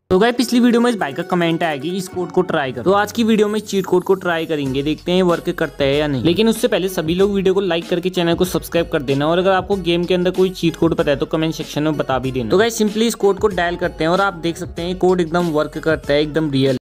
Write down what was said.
तो गाइस पिछली वीडियो में इस भाई का कमेंट आया कि इस कोड को ट्राई करो। तो आज की वीडियो में चीट कोड को ट्राई करेंगे, देखते हैं वर्क करता है या नहीं। लेकिन उससे पहले सभी लोग वीडियो को लाइक करके चैनल को सब्सक्राइब कर देना, और अगर आपको गेम के अंदर कोई चीट कोड पता है तो कमेंट सेक्शन में बता भी देना। तो गाइस सिंपली इस कोड को डायल करते हैं और आप देख सकते हैं कोड एकदम वर्क करता है, एकदम रियल।